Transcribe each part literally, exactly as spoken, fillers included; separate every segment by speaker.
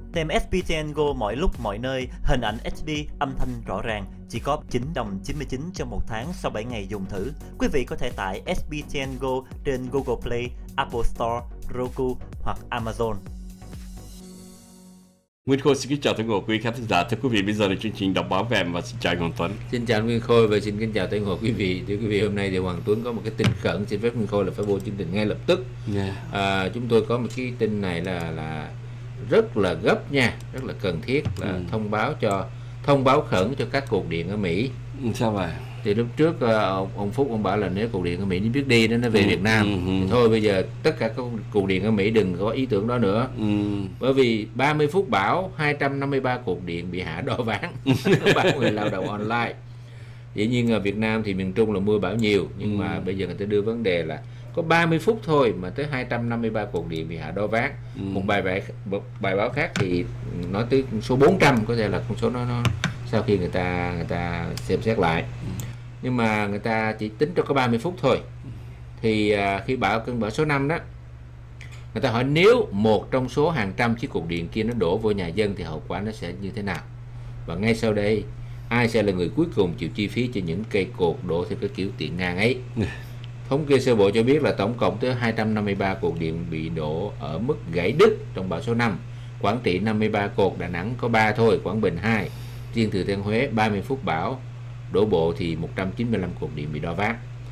Speaker 1: Tem ét pê tê en Go mọi lúc mọi nơi, hình ảnh hát đê, âm thanh rõ ràng, chỉ có chín đồng chín mươi chín trong một tháng sau bảy ngày dùng thử. Quý vị có thể tải ét pê tê en Go trên Google Play, Apple Store, Roku hoặc Amazon.
Speaker 2: Nguyên Khôi xin kính chào tất cả quý khán giả. Thưa quý vị, bây giờ là chương trình đọc báo về và xin chào Hoàng Tuấn.
Speaker 3: Xin chào Nguyên Khôi và xin kính chào tất cả quý vị. Thưa quý vị, hôm nay thì Hoàng Tuấn có một cái tin khẩn, xin phép Nguyên Khôi là phải vô chương trình ngay lập tức. Yeah. À, chúng tôi có một cái tin này là là rất là gấp nha, rất là cần thiết là ừ. thông báo cho thông báo khẩn cho các cột điện ở Mỹ.
Speaker 2: Ừ, sao vậy?
Speaker 3: Thì lúc trước ông, ông Phúc ông bảo là nếu cột điện ở Mỹ biết đi đó nó về ừ, Việt Nam ừ, ừ. thôi bây giờ tất cả các cột điện ở Mỹ đừng có ý tưởng đó nữa. Ừ. Bởi vì ba mươi phút bão hai trăm năm mươi ba cột điện bị hạ đo ván báo người lao động online. Dĩ nhiên ở Việt Nam thì miền Trung là mưa bão nhiều, nhưng ừ. mà bây giờ người ta đưa vấn đề là có ba mươi phút thôi mà tới hai trăm năm mươi ba cột điện bị hạ đo ván. Ừ. Một bài bài một bài báo khác thì nói tới số bốn trăm, có thể là con số nó nó sau khi người ta người ta xem xét lại. Ừ. Nhưng mà người ta chỉ tính cho có ba mươi phút thôi. Thì à, khi bão cơn bão số năm đó, người ta hỏi nếu một trong số hàng trăm chiếc cột điện kia nó đổ vô nhà dân thì hậu quả nó sẽ như thế nào. Và ngay sau đây, ai sẽ là người cuối cùng chịu chi phí cho những cây cột đổ theo cái kiểu tiện ngang ấy? Thống kê sơ bộ cho biết là tổng cộng tới hai trăm năm mươi ba cột điện bị đổ ở mức gãy đứt trong bão số năm. Quảng Trị năm mươi ba cột, Đà Nẵng có ba thôi, Quảng Bình hai, riêng Thừa Thiên Huế ba mươi phút bão đổ bộ thì một trăm chín mươi lăm cột điện bị đo ván.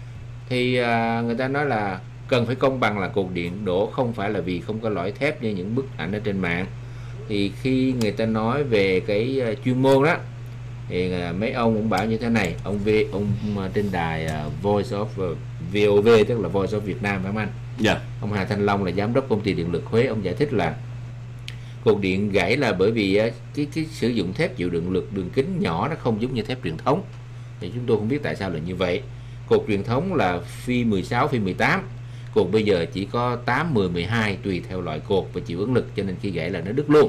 Speaker 3: Thì à, người ta nói là cần phải công bằng là cột điện đổ không phải là vì không có lõi thép như những bức ảnh ở trên mạng. Thì khi người ta nói về cái uh, chuyên môn đó thì uh, mấy ông cũng bảo như thế này, ông V ông uh, trên đài uh, Voice of uh, vê o vê, tức là Voice of Việt Nam phải không anh? Dạ. Yeah. Ông Hà Thanh Long là giám đốc công ty điện lực Huế, ông giải thích là cột điện gãy là bởi vì uh, cái cái sử dụng thép chịu đựng lực đường kính nhỏ nó không giống như thép truyền thống. Thì chúng tôi không biết tại sao là như vậy. Cột truyền thống là phi mười sáu, phi mười tám. Cột bây giờ chỉ có tám, mười, mười hai tùy theo loại cột và chịu ứng lực, cho nên khi gãy là nó đứt luôn.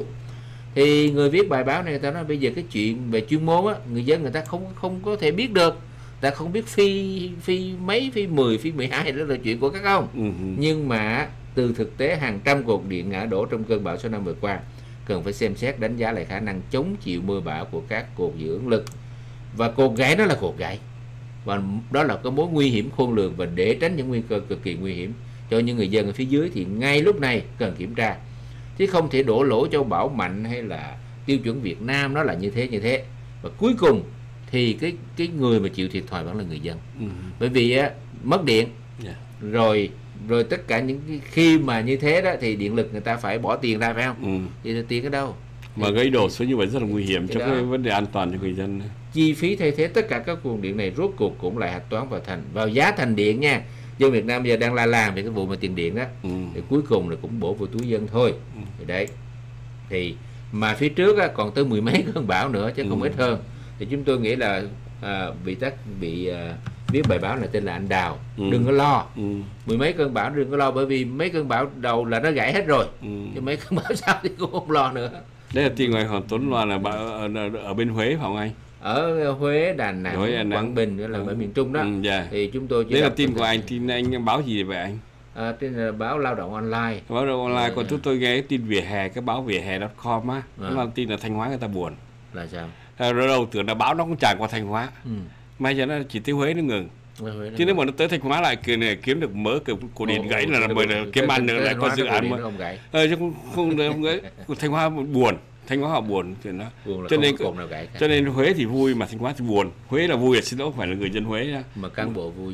Speaker 3: Thì người viết bài báo này người ta nói bây giờ cái chuyện về chuyên môn á, người dân người ta không không có thể biết được. Ta không biết phi phi mấy, phi mười, phi mười hai đó là chuyện của các ông. Uh-huh. Nhưng mà từ thực tế hàng trăm cột điện ngã đổ trong cơn bão số năm vừa qua, cần phải xem xét đánh giá lại khả năng chống chịu mưa bão của các cột giữ ứng lực. Và cột gãy đó là cột gãy, và đó là cái mối nguy hiểm khôn lường, và để tránh những nguy cơ cực kỳ nguy hiểm cho những người dân ở phía dưới thì ngay lúc này cần kiểm tra, chứ không thể đổ lỗi cho Bảo Mạnh hay là tiêu chuẩn Việt Nam nó là như thế như thế. Và cuối cùng thì cái cái người mà chịu thiệt thòi vẫn là người dân. Ừ. Bởi vì á, mất điện, yeah. rồi rồi tất cả những khi mà như thế đó thì điện lực người ta phải bỏ tiền ra phải không? Ừ. Thì tiền ở đâu?
Speaker 2: Mà gây đổ xuống như vậy rất là nguy hiểm cho cái vấn đề an toàn cho người dân.
Speaker 3: Chi phí thay thế tất cả các nguồn điện này rốt cuộc cũng lại hạch toán vào thành vào giá thành điện nha. Dân Việt Nam bây giờ đang la làng về cái vụ mà tiền điện đó, ừ. thì cuối cùng là cũng bổ vào túi dân thôi. Ừ. Thì đấy. Thì mà phía trước á, còn tới mười mấy cơn bão nữa chứ không ừ. ít hơn. Thì chúng tôi nghĩ là à, bị tác bị à, viết bài báo này tên là anh Đào, ừ. đừng có lo. Ừ. Mười mấy cơn bão đừng có lo, bởi vì mấy cơn bão đầu là nó gãy hết rồi. Ừ. Chứ mấy cơn bão sau thì cũng không lo nữa.
Speaker 2: Đây là tin ngoài Hoàng Tuấn lo là ở, ở bên Huế phải không anh?
Speaker 3: Ở Huế, Đà Nẵng, Huế, Đà Nẵng. Quảng Bình là ừ. ở miền Trung đó. Ừ, yeah. Thì chúng tôi chỉ
Speaker 2: đây là tin của anh, tin anh báo gì vậy anh?
Speaker 3: À, tin là báo Lao động Online.
Speaker 2: Báo Lao động Online, còn chúng tôi nghe tin vỉa hè, cái báo vỉa hè chấm com á, nó là tin là Thanh Hóa người ta buồn.
Speaker 3: Là sao?
Speaker 2: À, rồi đầu tưởng là báo nó cũng tràn qua Thanh Hóa. Ừ. May giờ nó chỉ tới Huế nó ngừng. Chứ nếu mà nó tới Thanh Hóa lại kiếm, kiếm được mớ cổ điện gãy là bởi là kiếm ăn nữa lại có dự án mà. Ờ chứ không không không gãy. Thanh Hóa buồn. Thanh Hóa họ buồn thì nó cho nên cho nên Huế thì vui mà Thanh Hóa thì buồn. Huế là vui, xin lỗi không phải là người dân Huế nha.
Speaker 3: Mà cán bộ vui.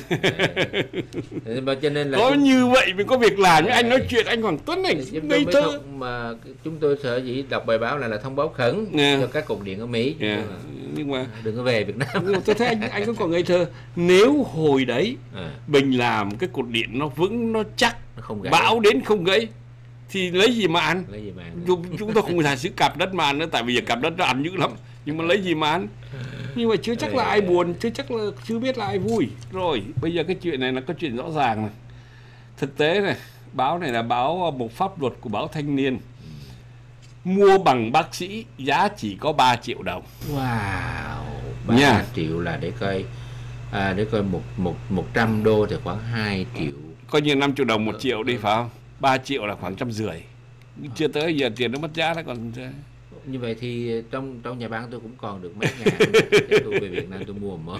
Speaker 3: Mà cho nên là
Speaker 2: có chúng... như vậy mới có việc làm. Anh nói chuyện anh Hoàng Tuấn này ngây thơ.
Speaker 3: Mà chúng tôi sở dĩ đọc bài báo này là thông báo khẩn yeah. cho các cột điện ở Mỹ. Yeah. Nhưng, mà... nhưng mà đừng có về Việt Nam.
Speaker 2: Nhưng mà tôi thấy anh anh cũng còn ngây thơ. Nếu hồi đấy à. mình làm cái cột điện nó vững, nó chắc, nó không gãy, bão đến không gãy thì lấy gì mà ăn?
Speaker 3: Lấy gì mà ăn?
Speaker 2: Chúng, chúng tôi không thể giữ cặp đất mà ăn nữa, tại vì giờ cặp đất nó ăn dữ lắm. Nhưng mà lấy gì mà ăn? Nhưng mà chưa chắc là ai buồn, chưa chắc là chưa biết là ai vui. Rồi, bây giờ cái chuyện này là có chuyện rõ ràng này. Thực tế này, báo này là báo một pháp luật của báo Thanh Niên. Mua bằng bác sĩ giá chỉ có ba triệu đồng.
Speaker 3: Wow, ba yeah. triệu là để coi à, để coi một một một trăm đô thì khoảng hai triệu.
Speaker 2: Coi như năm triệu đồng một triệu đi phải không? ba triệu là khoảng trăm rưỡi. chưa tới giờ tiền nó mất giá nó còn.
Speaker 3: Như vậy thì trong trong nhà băng tôi cũng còn được mấy ngàn. Tôi về Việt Nam tôi mua mỡ.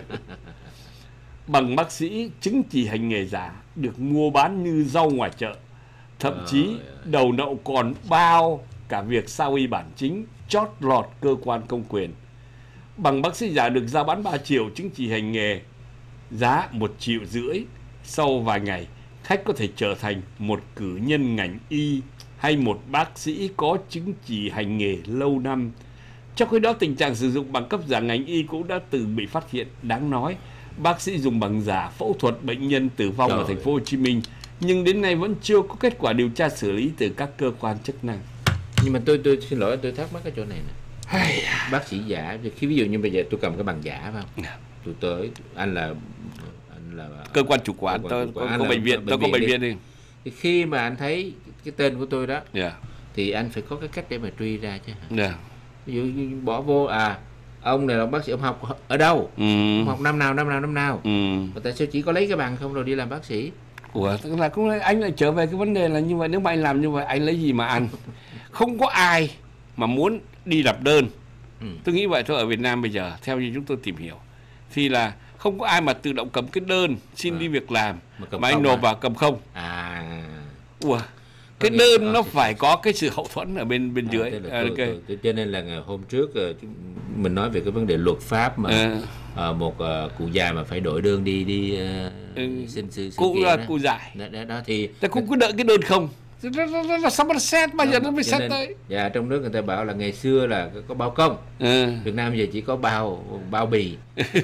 Speaker 2: Bằng bác sĩ, chứng chỉ hành nghề giả được mua bán như rau ngoài chợ. Thậm à, chí đầu nậu còn bao cả việc sao y bản chính, chót lọt cơ quan công quyền. Bằng bác sĩ giả được giao bán ba triệu, chứng chỉ hành nghề giá một triệu rưỡi. Sau vài ngày, khách có thể trở thành một cử nhân ngành y hay một bác sĩ có chứng chỉ hành nghề lâu năm. Trong khi đó, tình trạng sử dụng bằng cấp giả ngành y cũng đã từng bị phát hiện. Đáng nói, bác sĩ dùng bằng giả phẫu thuật bệnh nhân tử vong Trời ở thành phố Hồ Chí Minh, nhưng đến nay vẫn chưa có kết quả điều tra xử lý từ các cơ quan chức năng.
Speaker 3: Nhưng mà tôi tôi xin lỗi, tôi thắc mắc cái chỗ này nè. Bác sĩ giả, khi ví dụ như bây giờ tôi cầm cái bằng giả phải không? Tôi tới, anh là anh là
Speaker 2: cơ quan chủ quản, tôi có, có bệnh viện, tôi có bệnh viện đi.
Speaker 3: Thì khi mà anh thấy cái tên của tôi đó,
Speaker 2: yeah.
Speaker 3: thì anh phải có cái cách để mà truy ra chứ.
Speaker 2: Yeah.
Speaker 3: Ví dụ như bỏ vô à ông này là bác sĩ, ông học ở đâu,
Speaker 2: ừ.
Speaker 3: ông học năm nào năm nào năm nào,
Speaker 2: ừ.
Speaker 3: mà tại sao chỉ có lấy cái bằng không rồi đi làm bác sĩ?
Speaker 2: Ủa, tức là cũng anh lại trở về cái vấn đề là như vậy. Nếu mà anh làm như vậy anh lấy gì mà ăn? Không có ai mà muốn đi lập đơn. ừ. Tôi nghĩ vậy thôi. Ở Việt Nam bây giờ theo như chúng tôi tìm hiểu thì là không có ai mà tự động cầm cái đơn xin à. đi việc làm mà, mà anh nộp vào cầm không.
Speaker 3: À,
Speaker 2: ủa, cái đơn nó phải có cái sự hậu thuẫn ở bên bên à, dưới. À, okay.
Speaker 3: Cho nên là hôm trước mình nói về cái vấn đề luật pháp mà à. À, một uh, cụ già mà phải đổi đơn đi đi uh, ừ. xin sự
Speaker 2: cụ là cụ dài
Speaker 3: đó, đó, đó thì
Speaker 2: ta cũng cứ đợi cái đơn không. Nó sao mà xét bao giờ nó mới xét tới.
Speaker 3: Dạ, trong nước người ta bảo là ngày xưa là có bao công, à. Việt Nam giờ chỉ có bao bao bì.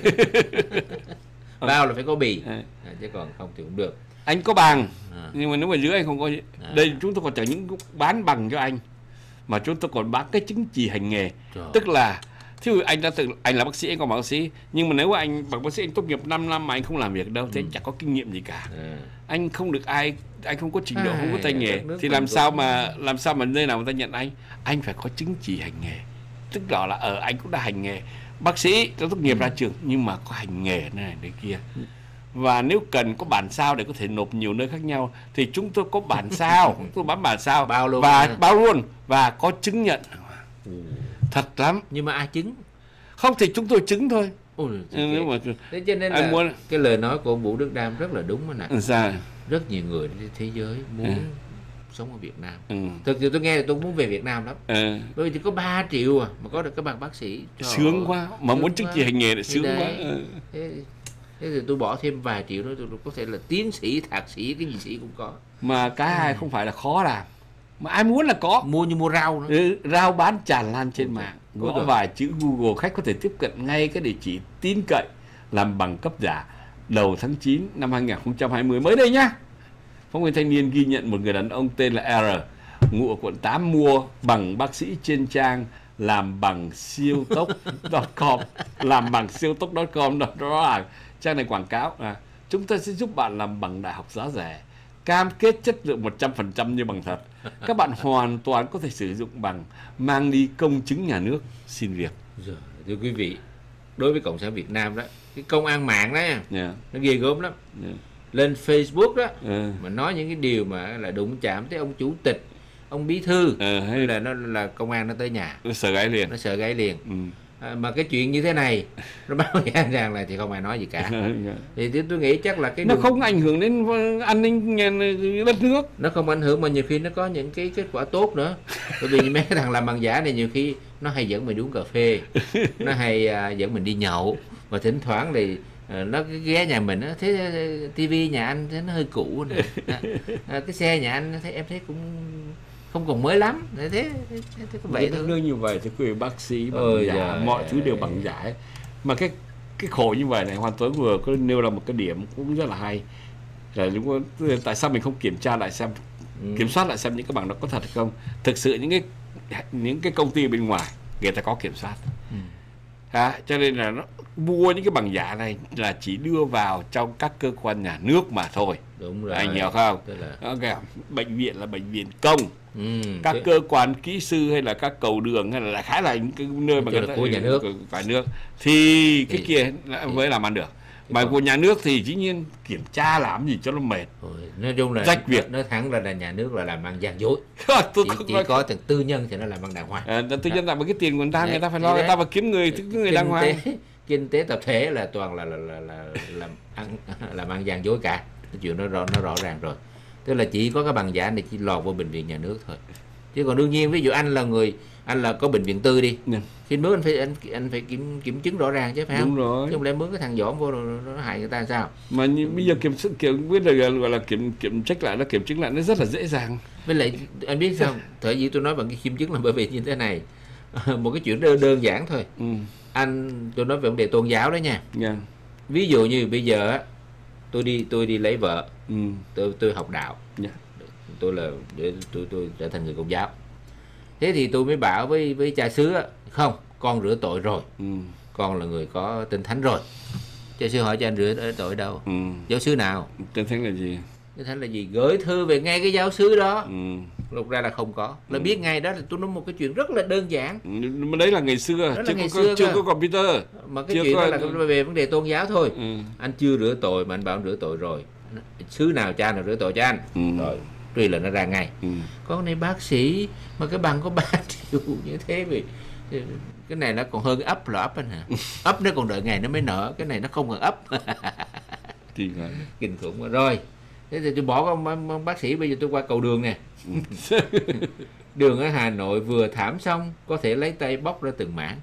Speaker 3: Bao là phải có bì, à. À, chứ còn không thì cũng được.
Speaker 2: Anh có bằng, à. nhưng mà nếu mà dưới anh không có. À. Đây chúng tôi còn chẳng những bán bằng cho anh, mà chúng tôi còn bán cái chứng chỉ hành nghề. Trời. Tức là thí dụ anh đã tự anh là bác sĩ, anh có bằng bác sĩ, nhưng mà nếu mà anh bằng bác sĩ anh tốt nghiệp năm năm mà anh không làm việc đâu, thế ừ. anh chẳng có kinh nghiệm gì cả. À. Anh không được ai, anh không có trình độ, à, không có tay nghề, thì làm sao mà làm sao mà nơi nào người ta nhận anh? Anh phải có chứng chỉ hành nghề, tức là là ở anh cũng đã hành nghề bác sĩ, đã tốt nghiệp ừ. ra trường, nhưng mà có hành nghề này này kia. Và nếu cần có bản sao để có thể nộp nhiều nơi khác nhau thì chúng tôi có bản sao, tôi bán bản sao
Speaker 3: bao luôn
Speaker 2: và bao luôn và có chứng nhận. ừ. Thật lắm.
Speaker 3: Nhưng mà ai chứng?
Speaker 2: Không thì chúng tôi chứng thôi.
Speaker 3: Ôi, nếu mà thế cho nên là muốn... cái lời nói của ông Vũ Đức Đam rất là đúng mà nè.
Speaker 2: Sao?
Speaker 3: Rất nhiều người trên thế giới muốn ừ. sống ở Việt Nam.
Speaker 2: ừ.
Speaker 3: Thực sự tôi nghe là tôi muốn về Việt Nam lắm.
Speaker 2: ừ.
Speaker 3: Bởi vì chỉ có ba triệu à mà có được cái bằng bác sĩ. Trời
Speaker 2: sướng quá. Mà
Speaker 3: sướng
Speaker 2: muốn chứng chỉ hành nghề là sướng quá. ừ.
Speaker 3: Thế, thế thì tôi bỏ thêm vài triệu nữa tôi có thể là tiến sĩ, thạc sĩ, cái gì sĩ cũng có.
Speaker 2: Mà cái hai không phải là khó làm, mà ai muốn là có.
Speaker 3: Mua như mua rau nữa.
Speaker 2: ừ, Rau bán tràn lan trên mạng. Gõ vài chữ Google, khách có thể tiếp cận ngay cái địa chỉ tin cậy làm bằng cấp giả. Đầu tháng chín năm hai nghìn không trăm hai mươi mới đây nhá, phóng viên Thanh Niên ghi nhận một người đàn ông tên là R, ngụ ở quận tám, mua bằng bác sĩ trên trang làm bằng siêu tốc .com. Làm bằng siêu tốc .com đó, đó là trang này quảng cáo à, chúng ta sẽ giúp bạn làm bằng đại học giá rẻ, cam kết chất lượng một trăm phần trăm như bằng thật. Các bạn hoàn toàn có thể sử dụng bằng, mang đi công chứng nhà nước xin việc.
Speaker 3: Rồi, thưa quý vị, đối với Cộng sản Việt Nam đó, cái công an mạng đó yeah. nó ghê gớm lắm. yeah. Lên Facebook đó yeah. mà nói những cái điều mà là đụng chạm tới ông chủ tịch, ông bí thư, à, hay là nó là công an nó tới nhà,
Speaker 2: nó sợ gáy liền,
Speaker 3: nó sợ gáy liền. ừ. À, mà cái chuyện như thế này nó báo ra rằng là thì không ai nói gì cả. Thì tôi nghĩ chắc là cái
Speaker 2: nó đường... không ảnh hưởng đến an ninh đất nước,
Speaker 3: nó không ảnh hưởng mà nhiều khi nó có những cái kết quả tốt nữa. Bởi vì mấy cái thằng làm bằng giả này nhiều khi nó hay dẫn mình uống cà phê, nó hay uh, dẫn mình đi nhậu, và thỉnh thoảng thì uh, nó ghé nhà mình đó, thế tivi nhà anh thấy nó hơi cũ này. À, à, cái xe nhà anh thấy em thấy cũng không còn mới lắm. Thế thế, thế, thế có vậy thôi.
Speaker 2: Lương như vậy thì quý bác sĩ bằng ừ, giả, dạ, mọi dạ, thứ đều bằng giả ấy. Mà cái cái khổ như vậy này, Hoàn Tuấn vừa có nêu là một cái điểm cũng rất là hay. Là đúng không? Tại sao mình không kiểm tra lại xem, ừ. kiểm soát lại xem những cái bằng đó có thật hay không? Thực sự những cái những cái công ty bên ngoài người ta có kiểm soát. Ừ. À, cho nên là nó mua những cái bằng giả này là chỉ đưa vào trong các cơ quan nhà nước mà thôi.
Speaker 3: Đúng rồi.
Speaker 2: Anh hiểu không?
Speaker 3: Là...
Speaker 2: okay. Bệnh viện là bệnh viện công.
Speaker 3: Ừ,
Speaker 2: các thế... cơ quan kỹ sư hay là các cầu đường hay là khá là những cái nơi mà người ta
Speaker 3: của nhà nước,
Speaker 2: cả nước thì cái thì... kia mới làm ăn được. Mà của nhà nước thì dĩ nhiên kiểm tra làm gì cho nó mệt.
Speaker 3: Ôi, nói chung là
Speaker 2: rách việc.
Speaker 3: Nói thẳng là, là nhà nước là làm ăn gian dối. chỉ, chỉ có từng tư nhân thì nó làm ăn đàng hoàng.
Speaker 2: À, tư nhân làm cái tiền của người ta, người ta phải lo, người ta phải kiếm người, kiếm người đàng hoàng.
Speaker 3: Kinh tế tập thể là toàn là là là, là, là làm ăn làm ăn gian dối cả. Cái chuyện nó rõ nó rõ ràng rồi. Tức là chỉ có cái bằng giả này chỉ lọt vào bệnh viện nhà nước thôi. Chứ còn đương nhiên ví dụ anh là người anh là có bệnh viện tư đi, yeah. Khi mướn anh phải anh anh phải kiểm kiểm chứng rõ ràng chứ phải không?
Speaker 2: Đúng rồi.
Speaker 3: Chứ không lẽ mướn cái thằng dỏm vô rồi nó hại người ta sao?
Speaker 2: Mà như bây giờ kiểm kiểm biết là gọi là kiểm kiểm trách lại, nó kiểm chứng lại nó rất là dễ dàng.
Speaker 3: Với lại anh biết sao? Thời gì tôi nói bằng cái kiểm chứng là bởi vì như thế này, một cái chuyện đơn, đơn giản thôi. Ừ. Anh tôi nói về vấn đề tôn giáo đó nha. Yeah. Ví dụ như bây giờ tôi đi tôi đi lấy vợ, ừ. tôi tôi học đạo, yeah. tôi là để tôi tôi trở thành người Công giáo. Thế thì tôi mới bảo với với cha xứ á, không, con rửa tội rồi, ừ. con là người có tinh thánh rồi. Cha xứ hỏi cho anh rửa tội đâu? Ừ. Giáo xứ nào?
Speaker 2: Tinh thánh là gì?
Speaker 3: Tinh thánh là gì? Gửi thư về ngay cái giáo xứ đó. Ừ. Lúc ra là không có, là ừ. biết ngay đó là tôi nói một cái chuyện rất là đơn giản.
Speaker 2: Mà đấy là ngày xưa, chưa, ngày có, xưa chưa có computer.
Speaker 3: Mà cái chưa chuyện có... đó là về vấn đề tôn giáo thôi. Ừ. Anh chưa rửa tội mà anh bảo anh rửa tội rồi. Xứ nào cha nào rửa tội cho anh? Ừ. Rồi. Truy là nó ra ngay. Ừ. Con này bác sĩ mà cái bằng có ba triệu như thế vì cái này nó còn hơn ấp là ấp anh hả? Ấp nó còn đợi ngày nó mới nở, cái này nó không cần ấp. Kinh khủng rồi. Thế thì tôi bỏ con bác sĩ, bây giờ tôi qua cầu đường nè. Đường ở Hà Nội vừa thảm xong có thể lấy tay bóc ra từng mảng.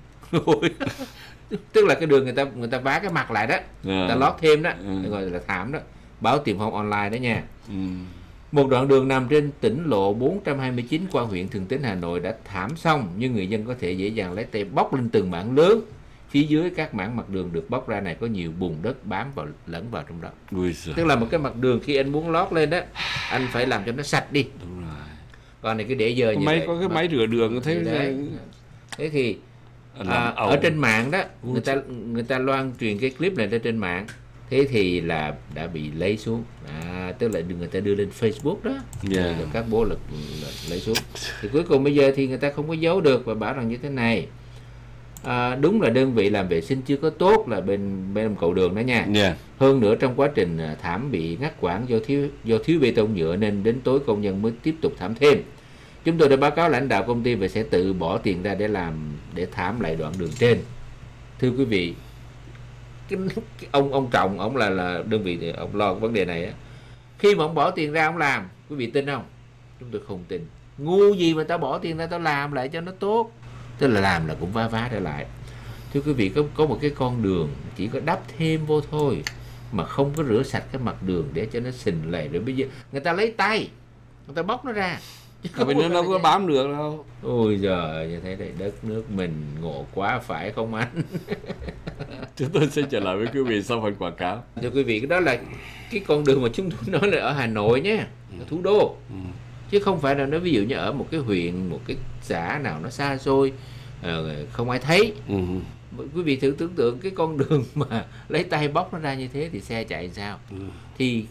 Speaker 3: Tức là cái đường người ta người ta vá cái mặt lại đó, người ta lót thêm đó, ừ. gọi là thảm đó. Báo Tiền Phong online đó nha. Ừ. Một đoạn đường nằm trên tỉnh lộ bốn trăm hai mươi chín qua huyện Thường Tín, Hà Nội đã thảm xong, nhưng người dân có thể dễ dàng lấy tay bóc lên từng mảng lớn. Phía dưới các mảng mặt đường được bóc ra này có nhiều bùn đất bám vào lẫn vào trong đó. Tức là một cái mặt đường khi anh muốn lót lên đó, anh phải làm cho nó sạch đi. Đúng rồi. Còn này cứ để dơ như
Speaker 2: máy
Speaker 3: vậy.
Speaker 2: Có cái máy rửa đường thế
Speaker 3: đấy. Thế thì à, ở trên mạng đó, người ta người ta loan truyền cái clip này lên trên mạng. Thế thì là đã bị lấy xuống, à, tức là người ta đưa lên Facebook đó, yeah. Rồi các bố lực lấy xuống. Thì cuối cùng bây giờ thì người ta không có giấu được và bảo rằng như thế này, à, đúng là đơn vị làm vệ sinh chưa có tốt là bên bên cầu đường đó nha. Yeah. Hơn nữa trong quá trình thảm bị ngắt quãng do thiếu do thiếu bê tông nhựa nên đến tối công nhân mới tiếp tục thảm thêm. Chúng tôi đã báo cáo lãnh đạo công ty và sẽ tự bỏ tiền ra để làm để thảm lại đoạn đường trên. Thưa quý vị, cái, cái ông ông Trọng ông là là đơn vị thì ông lo cái vấn đề này á, khi mà ông bỏ tiền ra ông làm, quý vị tin không? Chúng tôi không tin. Ngu gì mà tao bỏ tiền ra tao làm lại cho nó tốt, tức là làm là cũng vá vá trở lại. Thưa quý vị, có có một cái con đường chỉ có đắp thêm vô thôi mà không có rửa sạch cái mặt đường để cho nó sình lầy, rồi bây giờ người ta lấy tay người ta bóc nó ra.
Speaker 2: Mình nó đâu có bám được đâu.
Speaker 3: Ôi giời, như thế này đất nước mình ngộ quá phải không anh?
Speaker 2: Chúng tôi sẽ trở lại với quý vị sau phần quảng cáo.
Speaker 3: Thưa quý vị, cái đó là cái con đường mà chúng tôi nói là ở Hà Nội nhé, ở thủ đô. Ừ. Chứ không phải là nó ví dụ như ở một cái huyện, một cái xã nào nó xa xôi, không ai thấy. Ừ. Quý vị thử tưởng tượng cái con đường mà lấy tay bóc nó ra như thế thì xe chạy sao? Ừ. Thì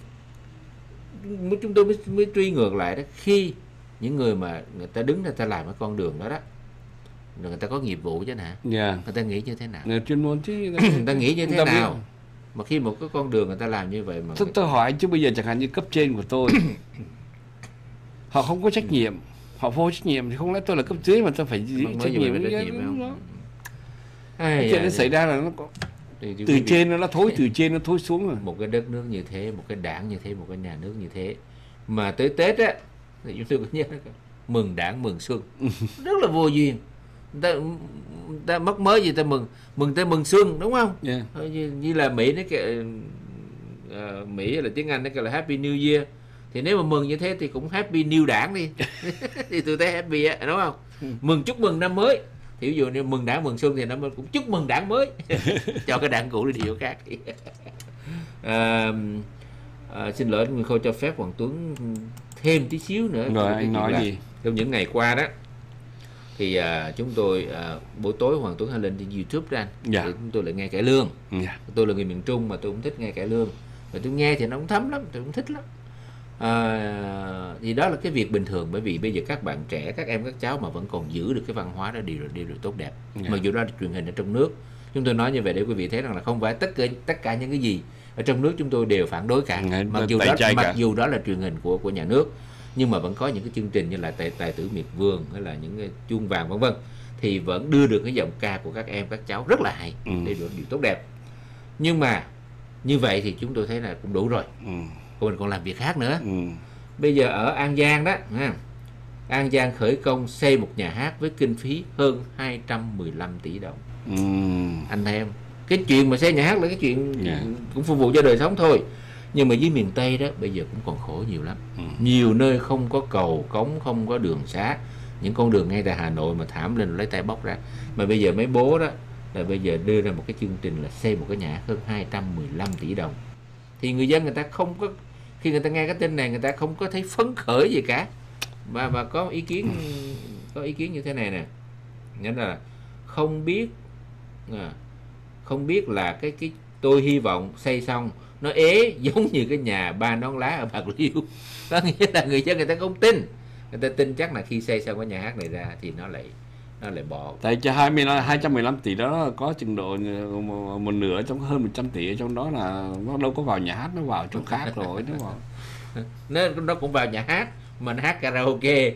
Speaker 3: chúng tôi mới, mới truy ngược lại đó, khi những người mà người ta đứng ra ta làm cái con đường đó đó, người ta có nghiệp vụ chứ hả? Yeah. Người ta nghĩ như thế nào?
Speaker 2: Người chuyên môn chứ.
Speaker 3: Người ta nghĩ như thế nào? Biết. Mà khi một cái con đường người ta làm như vậy mà
Speaker 2: tôi, tôi hỏi chứ bây giờ chẳng hạn như cấp trên của tôi họ không có trách nhiệm, họ vô trách nhiệm thì không lẽ tôi là cấp dưới mà tôi phải trách nhiệm, trách nhiệm không? Cái chuyện nó xảy ra là nó có thì, từ trên nó, nó thối từ trên nó thối xuống rồi.
Speaker 3: Một cái đất nước như thế, một cái đảng như thế, một cái nhà nước như thế mà tới Tết á thì chúng tôi có nhớ mừng đảng mừng xuân rất là vô duyên. Ta, ta mất mới gì ta mừng mừng ta mừng xuân đúng không? Yeah. Như, như là Mỹ nó kêu, uh, Mỹ là tiếng Anh nó kêu là Happy New Year, thì nếu mà mừng như thế thì cũng Happy New Đảng đi. Thì tôi thấy happy á, đúng không? Mừng chúc mừng năm mới, thì ví dụ như mừng đảng mừng xuân thì năm mới cũng chúc mừng đảng mới. Cho cái đảng cũ đi điều khác. à, à, xin lỗi Nguyên Khôi cho phép Hoàng Tuấn thêm tí xíu nữa.
Speaker 2: Rồi anh nói gì?
Speaker 3: Trong những ngày qua đó thì à, chúng tôi à, buổi tối Hoàng Tuấn hay lên trên YouTube ra anh, yeah. Thì chúng tôi lại nghe cải lương. Yeah. Tôi là người miền Trung mà tôi cũng thích nghe cải lương, và tôi nghe thì nó cũng thấm lắm, tôi cũng thích lắm. À, thì đó là cái việc bình thường, bởi vì bây giờ các bạn trẻ, các em các cháu mà vẫn còn giữ được cái văn hóa đó, điều điều, điều tốt đẹp. Yeah. Mặc dù đó là truyền hình ở trong nước, Chúng tôi nói như vậy để quý vị thấy rằng là không phải tất cả tất cả những cái gì ở trong nước chúng tôi đều phản đối cả.
Speaker 2: Ngày,
Speaker 3: mặc dù đó
Speaker 2: mặc
Speaker 3: cả. dù đó là truyền hình của của nhà nước, nhưng mà vẫn có những cái chương trình như là tài tài tử miệt vườn hay là những cái chuông vàng vân vân, thì vẫn đưa được cái giọng ca của các em các cháu rất là hay, ừ. để được điều tốt đẹp. Nhưng mà như vậy thì chúng tôi thấy là cũng đủ rồi. Ừ. Mình còn làm việc khác nữa. Ừ. Bây giờ ở An Giang đó, An Giang khởi công xây một nhà hát với kinh phí hơn hai trăm mười lăm tỷ đồng. Ừ. Anh thấy không? Cái chuyện mà xây nhà hát là cái chuyện yeah. cũng phục vụ cho đời sống thôi. Nhưng mà dưới miền Tây đó bây giờ cũng còn khổ nhiều lắm. Ừ. Nhiều nơi không có cầu cống, không có đường xá. Những con đường ngay tại Hà Nội mà thảm lên lấy tay bóc ra. Mà bây giờ mấy bố đó là bây giờ đưa ra một cái chương trình là xây một cái nhà hát hơn hai trăm mười lăm tỷ đồng. Thì người dân người ta không có, khi người ta nghe cái tin này người ta không có thấy phấn khởi gì cả. Mà mà có ý kiến có ý kiến như thế này nè. Nghĩa là không biết à, không biết là cái cái tôi hy vọng xây xong nó ế giống như cái nhà ba nón lá ở Bạc Liêu. Có nghĩa là người dân người ta không tin. Người ta tin chắc là khi xây xong cái nhà hát này ra thì nó lại nó lại bỏ.
Speaker 2: Tại cho hai trăm mười lăm tỷ đó có chừng độ một, một nửa trong hơn một trăm tỷ ở trong đó là nó đâu có vào nhà hát, nó vào chỗ khác rồi nó vào.
Speaker 3: nó nó cũng vào nhà hát mà nó hát karaoke.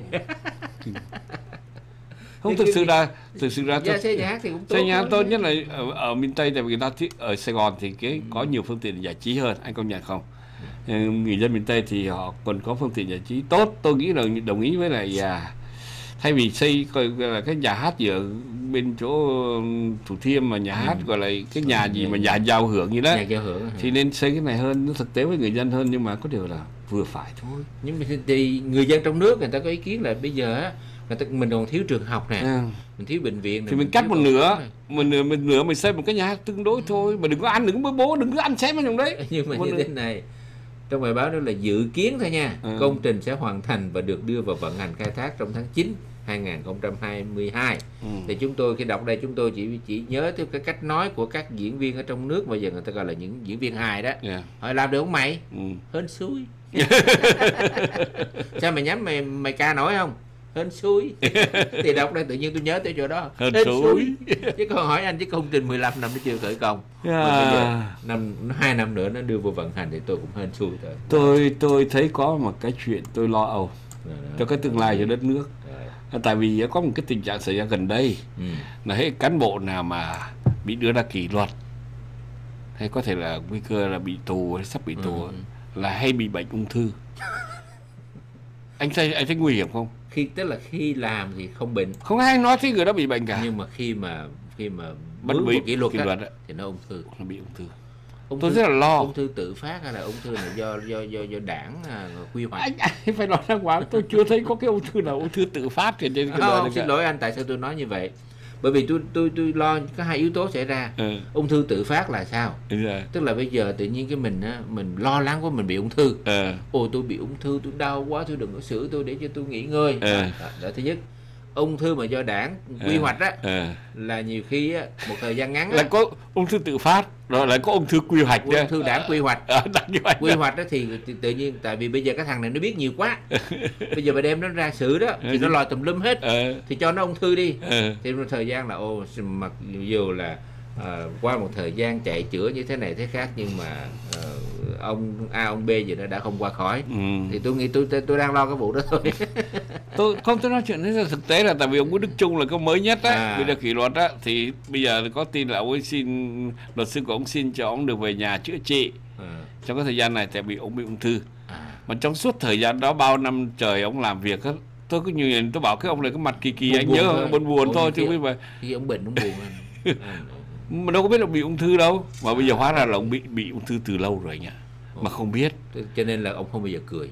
Speaker 2: Không, thực sự ra thực sự ra
Speaker 3: tôi, xây nhà hát thì cũng tốt.
Speaker 2: Xây nhà hát tốt nhất là ở, ở miền Tây, tại vì người ta thích ở Sài Gòn thì cái có nhiều phương tiện giải trí hơn, anh công nhận không? Người dân miền Tây thì họ còn có phương tiện giải trí tốt. Tôi nghĩ là đồng ý với lại à, thay vì xây gọi là cái nhà hát gì ở bên chỗ Thủ Thiêm mà nhà hát ừ. gọi là cái nhà gì mà nhà giao hưởng như đó,
Speaker 3: nhà giao hưởng
Speaker 2: thì nên xây cái này hơn, nó thực tế với người dân hơn, nhưng mà có điều là vừa phải thôi.
Speaker 3: Nhưng mà thì người dân trong nước người ta có ý kiến là bây giờ á, mình còn thiếu trường học nè, à. mình thiếu bệnh viện
Speaker 2: này, thì mình, mình cắt một nửa, một nửa mình nửa mình xây một cái nhà hát tương đối thôi, mà đừng có ăn, đừng có bố, đừng có ăn xém vào trong đấy.
Speaker 3: Nhưng mà
Speaker 2: một
Speaker 3: như
Speaker 2: nửa.
Speaker 3: thế này, trong bài báo đó là dự kiến thôi nha, à. công trình sẽ hoàn thành và được đưa vào vận hành khai thác trong tháng chín hai nghìn không trăm hai mươi hai. Ừ. Thì chúng tôi khi đọc đây chúng tôi chỉ chỉ nhớ theo cái cách nói của các diễn viên ở trong nước, bây giờ người ta gọi là những diễn viên hài đó. Yeah. Hỏi làm được không mày? Ừ. Hên xui. Sao mày nhắm mày mày ca nổi không? Hên xui. Thì đọc đây tự nhiên tôi nhớ tới chỗ đó.
Speaker 2: Hên, Hên xui.
Speaker 3: Chứ còn hỏi anh, chứ công trình mười lăm năm nó chưa khởi công. Yeah. Bây giờ năm hai năm nữa nó đưa vào vận hành thì tôi cũng hên xui thôi.
Speaker 2: Tôi tôi thấy có một cái chuyện tôi lo âu cho cái tương lai cho đất nước. Tại vì có một cái tình trạng xảy ra gần đây, ừ. là hết cán bộ nào mà bị đưa ra kỷ luật hay có thể là nguy cơ là bị tù hay sắp bị tù, ừ. là hay bị bệnh ung thư. Anh thấy anh thấy nguy hiểm không?
Speaker 3: Khi tức là khi làm thì không bệnh,
Speaker 2: không ai nói thấy người đó bị bệnh cả,
Speaker 3: nhưng mà khi mà khi mà
Speaker 2: bất bị
Speaker 3: kỷ luật,
Speaker 2: kỷ luật
Speaker 3: đó, thì nó ung thư,
Speaker 2: nó bị ung thư.
Speaker 3: Ung
Speaker 2: tôi
Speaker 3: thư,
Speaker 2: rất là lo.
Speaker 3: Ung thư tự phát hay là ung thư là do do do do đảng à, quy hoạch?
Speaker 2: Anh, anh phải nói ra quá, tôi chưa thấy có cái ung thư nào ung thư tự phát trên trên cái
Speaker 3: đời này. Xin lỗi anh, tại sao tôi nói như vậy? Bởi vì tôi tôi tôi lo có hai yếu tố xảy ra. Ừ. Ung thư tự phát là sao? Ừ. Tức là bây giờ tự nhiên cái mình á, mình lo lắng quá mình bị ung thư. Ừ. Ồ tôi bị ung thư, tôi đau quá, tôi đừng có xử tôi để cho tôi nghỉ ngơi. Ừ. Đó, đó, đó thứ nhất. Ung thư mà do đảng quy ừ. hoạch á, ừ. là nhiều khi á, một thời gian ngắn á,
Speaker 2: là có ung thư tự phát, rồi lại có ung thư quy hoạch.
Speaker 3: Ung thư đảng quy hoạch. À, quy hoạch, quy hoạch đó thì, thì tự nhiên tại vì bây giờ cái thằng này nó biết nhiều quá, bây giờ mà đem nó ra xử đó thì nó lòi tùm lum hết, ừ. thì cho nó ung thư đi. Ừ. Thì một thời gian là ô mặc dù là à, qua một thời gian chạy chữa như thế này thế khác, nhưng mà à, ông A ông B gì đó đã không qua khỏi. Ừ. Thì tôi nghĩ tôi tôi đang lo cái vụ đó thôi.
Speaker 2: Tôi không, tôi nói chuyện đấy là thực tế là tại vì ông Nguyễn Đức Chung là cái mới nhất á, à. bây giờ kỷ luật á, thì bây giờ có tin là ông ấy xin, luật sư của ông xin cho ông được về nhà chữa trị. À. Trong cái thời gian này tại vì ông bị ung thư. À. Mà trong suốt thời gian đó bao năm trời ông làm việc á, tôi cứ nhìn tôi bảo cái ông này cái mặt kỳ kỳ, buồn anh buồn nhớ thôi. buồn buồn thôi chứ biết mà
Speaker 3: khi ông bệnh ông buồn anh.
Speaker 2: Mà đâu có biết ông bị ung thư đâu, mà bây giờ hóa ra là ông bị bị ung thư từ lâu rồi nhỉ, mà không biết,
Speaker 3: cho nên là ông không bao giờ cười.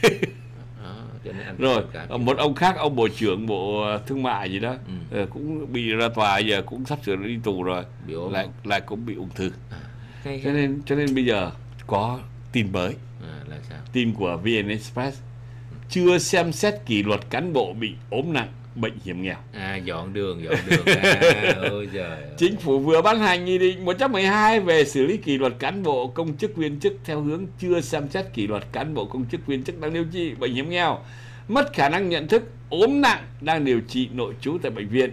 Speaker 3: Đó, cho nên anh
Speaker 2: rồi một ông khác, ông bộ trưởng bộ thương mại gì đó, ừ. cũng bị ra tòa, giờ cũng sắp sửa đi tù rồi, lại lại cũng bị ung thư. À, cái, cho nên cho nên bây giờ có tin mới, à, là sao? Tin của vê en Express, chưa xem xét kỷ luật cán bộ bị ốm nặng, bệnh hiểm nghèo.
Speaker 3: À, dọn đường, dọn đường. À, ôi giời.
Speaker 2: Chính phủ vừa ban hành nghị định một trăm mười hai về xử lý kỷ luật cán bộ công chức viên chức theo hướng chưa xem xét kỷ luật cán bộ công chức viên chức đang điều trị bệnh hiểm nghèo, mất khả năng nhận thức, ốm nặng, đang điều trị nội trú tại bệnh viện,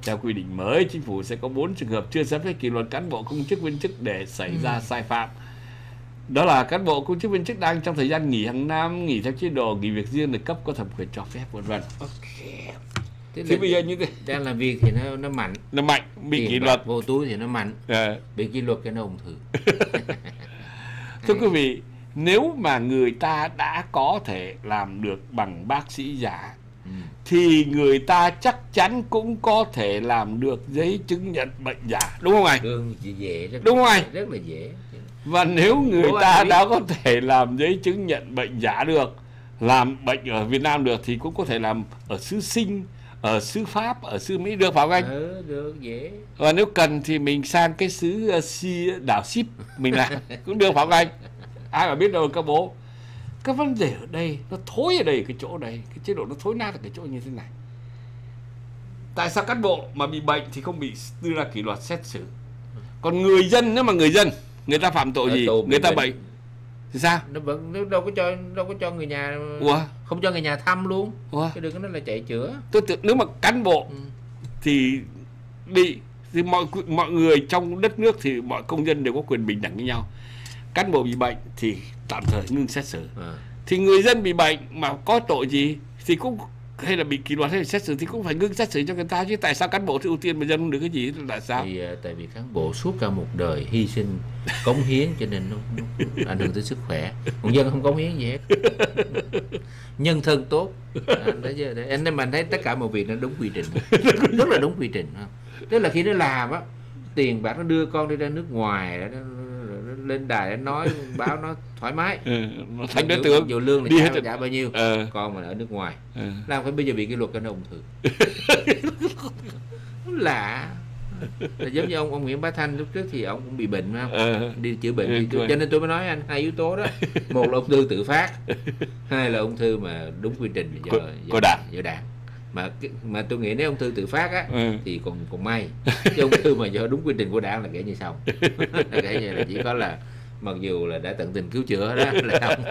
Speaker 2: Theo quy định mới, chính phủ sẽ có bốn trường hợp chưa xem xét kỷ luật cán bộ công chức viên chức để xảy ừ. ra sai phạm. Đó là cán bộ công chức viên chức đang trong thời gian nghỉ hàng năm, nghỉ theo chế độ, nghỉ việc riêng được cấp có thẩm quyền cho phép, vân vân.
Speaker 3: Okay.
Speaker 2: Thế bây giờ như thế
Speaker 3: đang làm việc thì nó nó mạnh,
Speaker 2: nó mạnh, bị kỷ luật
Speaker 3: vô túi thì nó mạnh, à. bị kỷ luật cái nó ung thư.
Speaker 2: Thưa quý vị, nếu mà người ta đã có thể làm được bằng bác sĩ giả, ừ. thì người ta chắc chắn cũng có thể làm được giấy chứng nhận bệnh giả, đúng không anh?
Speaker 3: Đúng, dễ, rất
Speaker 2: đúng không anh?
Speaker 3: Rất là dễ.
Speaker 2: Và nếu người Bố ta đã có thể làm giấy chứng nhận bệnh giả được, làm bệnh ở Việt Nam được, thì cũng có thể làm ở xứ Sinh, ở xứ Pháp, ở xứ Mỹ được, phải không anh?
Speaker 3: Ừ, được, dễ.
Speaker 2: Và nếu cần thì mình sang cái xứ uh, đảo Ship mình làm cũng được, phải không anh? Ai mà biết đâu các bố. Cái vấn đề ở đây nó thối ở đây, cái chỗ này, cái chế độ nó thối nát ở cái chỗ như thế này. Tại sao cán bộ mà bị bệnh thì không bị đưa ra kỷ luật xét xử, còn người dân, nếu mà người dân người ta phạm tội gì, người ta bệnh thì sao?
Speaker 3: Nó vẫn nó đâu có cho đâu có cho người nhà. Ủa? Không cho người nhà thăm luôn. Ủa? Cái đừng có nói là chạy chữa.
Speaker 2: Tôi tưởng nếu mà cán bộ ừ. thì bị thì mọi mọi người trong đất nước thì mọi công dân đều có quyền bình đẳng với nhau. Cán bộ bị bệnh thì tạm thời ngưng xét xử. À. Thì người dân bị bệnh mà có tội gì thì cũng, hay là bị kỷ luật hay là xét xử thì cũng phải ngưng xét xử cho người ta chứ. Tại sao cán bộ thì ưu tiên mà dân không được cái gì? Tại sao?
Speaker 3: Thì uh, tại vì cán bộ suốt cả một đời hy sinh cống hiến cho nên nó, nó ảnh hưởng tới sức khỏe. Còn dân không cống hiến gì hết. Nhân thân tốt. Anh thấy chưa? Anh em mình thấy tất cả mọi việc nó đúng quy trình, rất là đúng quy trình. Tức là khi nó làm á, tiền bạc nó đưa con đi ra nước ngoài, nó, nó lên đài nó nói báo nó thoải mái, ừ,
Speaker 2: nó thành đối tượng,
Speaker 3: dù lương
Speaker 2: đi
Speaker 3: là trả, trả bao nhiêu,
Speaker 2: ừ.
Speaker 3: con mà ở nước ngoài,
Speaker 2: ừ.
Speaker 3: làm phải bây giờ bị kỷ luật cái nó ung thư. Lạ. Là giống như ông ông Nguyễn Bá Thanh lúc trước thì ông cũng bị bệnh, phải không? Ừ. Đi chữa bệnh, ừ, thì tôi, cho nên tôi mới nói anh hai yếu tố đó, một là ung thư tự phát, hai là ung thư mà đúng quy trình do,
Speaker 2: do, do đảng,
Speaker 3: do đảng. Mà mà tôi nghĩ nếu ung thư tự phát á, ừ. thì còn còn may, chứ ung thư mà do đúng quy trình của đảng là kể như xong. Kể như là chỉ có là mặc dù là đã tận tình cứu chữa đó là không.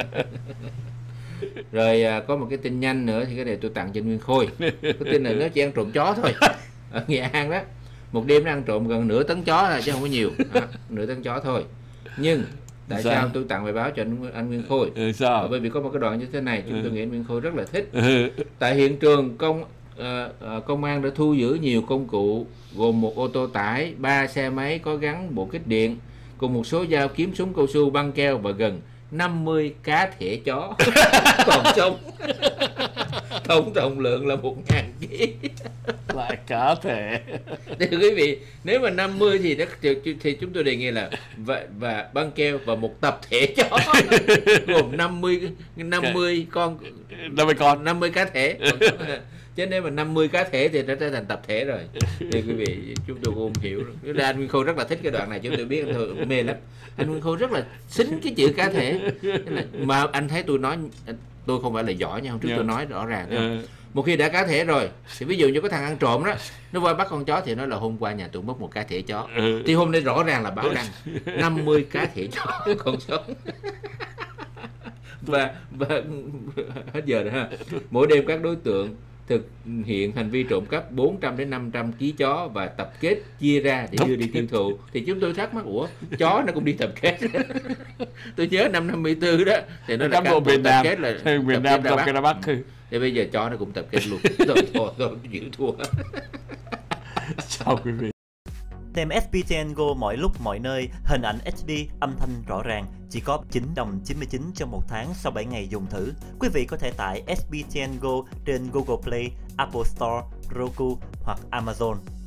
Speaker 3: Rồi có một cái tin nhanh nữa thì cái này tôi tặng cho Nguyên Khôi. Cái tin này nó chỉ ăn trộm chó thôi. Ở Nghệ An đó, một đêm nó ăn trộm gần nửa tấn chó thôi chứ không có nhiều, à, nửa tấn chó thôi. Nhưng tại sao, sao tôi tặng bài báo cho anh, anh Nguyên Khôi?
Speaker 2: Ừ, sao?
Speaker 3: Bởi vì có một cái đoạn như thế này chúng ừ. tôi nghĩ anh Nguyên Khôi rất là thích. Ừ. Tại hiện trường công uh, uh, công an đã thu giữ nhiều công cụ gồm một ô tô tải, ba xe máy có gắn bộ kích điện, cùng một số dao kiếm, súng cao su, băng keo và gần năm mươi cá thể chó còn sống. Tổng trọng lượng là một ngàn ký.
Speaker 2: Lại cá thể.
Speaker 3: Thưa quý vị, nếu mà năm mươi thì thì, thì chúng tôi đề nghị là và, và băng keo và một tập thể chó gồm năm mươi năm mươi con
Speaker 2: năm mươi con
Speaker 3: năm mươi cá thể. Chứ nếu mà năm mươi cá thể thì nó trở thành tập thể rồi. Thì quý vị, chúng tôi cũng không hiểu. Anh Nguyên Khôi rất là thích cái đoạn này, chúng tôi biết anh Khôi mê lắm. Anh Nguyên Khôi rất là xính cái chữ cá thể. Mà anh thấy tôi nói, tôi không phải là giỏi nha, hôm trước yeah. tôi nói rõ ràng. Yeah. Một khi đã cá thể rồi thì ví dụ như có thằng ăn trộm đó, nó qua bắt con chó thì nó là hôm qua nhà tôi mất một cá thể chó. Ừ. Thì hôm nay rõ ràng là báo đăng năm mươi cá thể chó còn sống. Và, và hết giờ rồi ha. Mỗi đêm các đối tượng thực hiện hành vi trộm cắp bốn trăm đến năm trăm ký chó và tập kết chia ra để đưa đi tiêu thụ. Thì chúng tôi thắc mắc, ủa chó nó cũng đi tập kết? Tôi nhớ năm năm mươi tư đó thì nó là cán bộ tập kết là
Speaker 2: Việt Nam tập kết ra Bắc.
Speaker 3: Thì bây giờ chó nó cũng tập kết luôn. Rồi thôi thôi chịu thua.
Speaker 2: Chào quý vị.
Speaker 1: Xem ét pê tê en Go mọi lúc mọi nơi, hình ảnh ếch đi, âm thanh rõ ràng, chỉ có chín đồng chín mươi chín cho một tháng sau bảy ngày dùng thử. Quý vị có thể tải ét pê tê en Go trên Google Play, Apple Store, Roku hoặc Amazon.